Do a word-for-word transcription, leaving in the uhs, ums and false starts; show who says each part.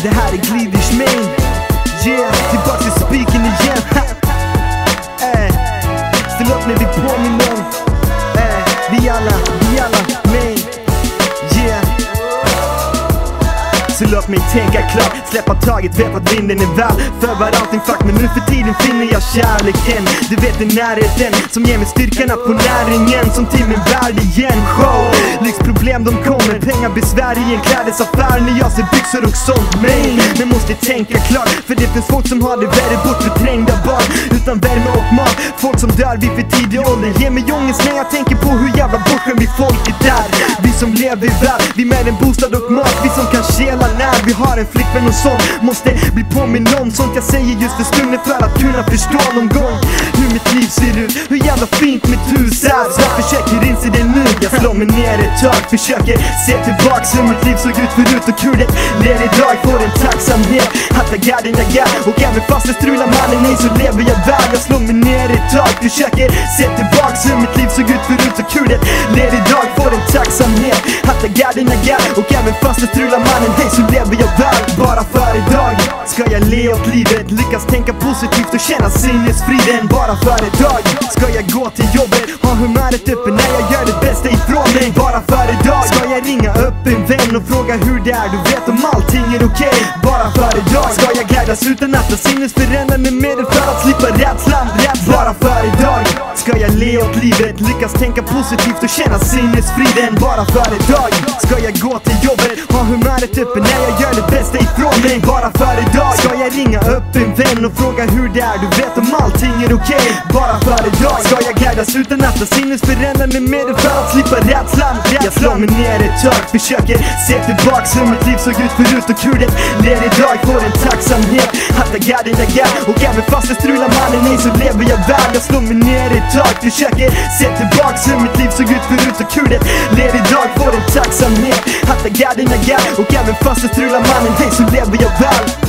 Speaker 1: Det här är Glidish main. Yeah, tillbaka till spiken igen. eh, Ställ upp när vi påminner om eh, Vi alla, vi alla main. Yeah. Så låt mig tänka klart, släppa taget, vet att vinden är väl för allting fuck, men nu för tiden finner jag kärleken. Du vet den närheten som ger mig styrkan att få näringen som till min värld igen. Show, lyxproblem de kommer, pengar besvär i en klädesaffär när jag ser byxor och sånt. Men, men måste tänka klart, för det finns folk som har det värre bort förträngda barn utan värme och mat. Folk som dör vid för tidig ålder ger mig ångest när jag tänker på hur jävla bortskämd vi folket är. Vi som lever i värld, vi med en bostad och mat, vi som kan kela när vi har en flickvän och sånt. Måste bli påminn om sånt jag säger just för stunden för att kunna förstå någon gång hur mitt liv ser ut, hur jävla fint mitt hus är. Så jag försöker inse det nu, jag slår mig ner ett tag, försöker se tillbaks hur mitt liv såg ut förut och hur det ler idag. Får en tacksamhet att jag är den jag är, och även fast det strular mannen nej så lever jag väl. Jag slår mig ner ett tag, försöker se tillbaks hur mitt liv såg ut förut och hur det ler idag. Får en tacksamhet att jag är den jag är, och även fast det strular mannen nej så lever jag väl. Bara för idag ska jag le åt livet, lyckas tänka positivt och känna sinnesfriden. Bara för idag ska jag gå till jobbet, ha humöret uppe när jag gör det bästa ifrån mig. Bara för idag ska jag ringa upp en vän och fråga hur det är, du vet om allting är okej. Okay. Bara för idag ska jag guidas utan att ta sinnesförändrande medel för att slippa rädslan. Bara för idag ska jag le åt livet, lyckas tänka positivt och känna sinnesfriden. Bara för idag ska jag gå till jobbet, ha humöret uppe när jag gör det bästa ifrån mig. Bara för idag ska jag ringa upp en vän och fråga hur det är, du vet om allting är okej. Okay. Bara för idag ska jag guidas utan att ta sinnesförändrande medel för att slippa rädslan. Jag slår mig ner ett tag, försöker se tillbaks hur mitt liv såg ut förut och hur det ler idag. Får en tacksamhet att jag är den jag är, och även fast det strular mannen nej så lever jag väl. Jag slår mig ner ett tag, försöker se tillbaks hur mitt liv såg ut förut och hur det ler idag. Får en tacksamhet att jag är den jag är, och även fast det strular mannen nej så lever jag väl.